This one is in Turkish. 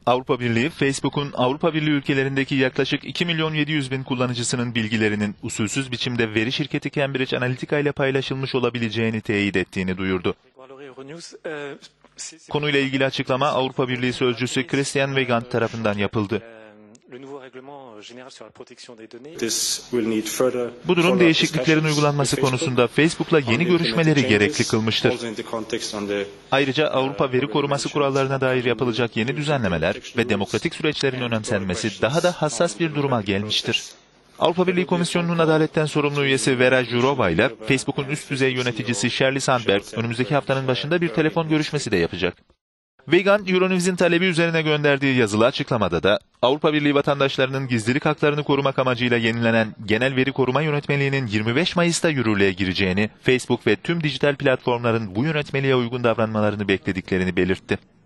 Avrupa Birliği, Facebook'un Avrupa Birliği ülkelerindeki yaklaşık 2.700.000 kullanıcısının bilgilerinin usulsüz biçimde veri şirketi Cambridge Analytica ile paylaşılmış olabileceğini teyit ettiğini duyurdu. Konuyla ilgili açıklama Avrupa Birliği sözcüsü Christian Weigand tarafından yapıldı. Bu durum değişikliklerin uygulanması konusunda Facebook'la yeni görüşmeleri gerekli kılmıştır. Ayrıca Avrupa Veri Koruması kurallarına dair yapılacak yeni düzenlemeler ve demokratik süreçlerin önemsenmesi daha da hassas bir duruma gelmiştir. Avrupa Birliği Komisyonu'nun adaletten sorumlu üyesi Vera Jourova ile Facebook'un üst düzey yöneticisi Sheryl Sandberg önümüzdeki haftanın başında bir telefon görüşmesi de yapacak. Weigand, Euronews'in talebi üzerine gönderdiği yazılı açıklamada da Avrupa Birliği vatandaşlarının gizlilik haklarını korumak amacıyla yenilenen Genel Veri Koruma Yönetmeliği'nin 25 Mayıs'ta yürürlüğe gireceğini, Facebook ve tüm dijital platformların bu yönetmeliğe uygun davranmalarını beklediklerini belirtti.